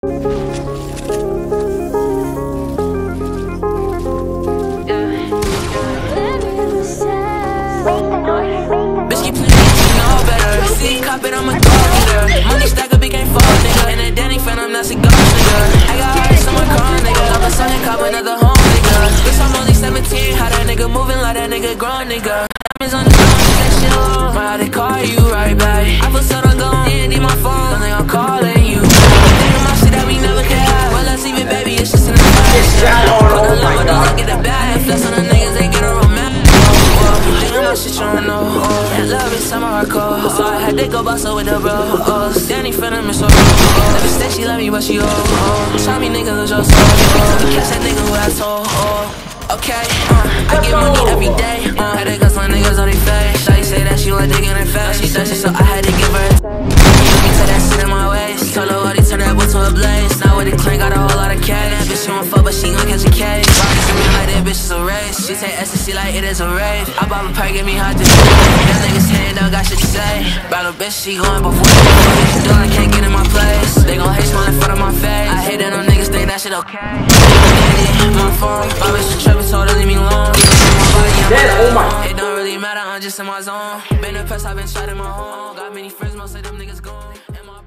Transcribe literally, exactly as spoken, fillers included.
I'm a dog nigga. Money stack up, it can't fall nigga. And that Danny fan, I'm not a ghost nigga. I got ice on my car nigga. I'm a son and cop another home nigga. Bitch, I'm only seventeen. How that nigga moving like that nigga grown nigga. Diamonds on the phone, that shit on. Why they call you right back? I put set on going in, need my phone. Don't think I'm calling you. Thinking my shit that we never could have. Well, let's leave it, baby. It's just in the past. Put a lot of those, I get the bag. Flex on the niggas, they get a romance. Thinking my shit, you don't know. That love is some hardcore. So I had to go bust up with the bros. Danny feeling me so low. Never say she love me, but she oh. Tell me nigga lose your soul. Catch that nigga who I told. Okay, uh, I get money every day. Uh, had to got some niggas on their face. Shawty say that she want dick in her face. She thirsty, so I had to give her a let me take that shit in my waist. Told her what he turn that boy to a blaze. Now with the clank, got a whole lot of cash. That bitch, she won't fuck, but she gon' catch a case. Shawty see me like that bitch is a race. She take ecstasy like it is a rave. I bought a perk, get me hard to say. That niggas saying don't got shit to say. Brought a bitch, she going before she doing, I can't get in my place. They gon' hate smile in front of my face. I hate that them niggas think that shit okay. My phone, my bitch was trippin', told her leave me alone. Oh my. It don't really matter, I'm just in my zone. Been the past, I've been shot in my home. Got many friends, most of them niggas gone.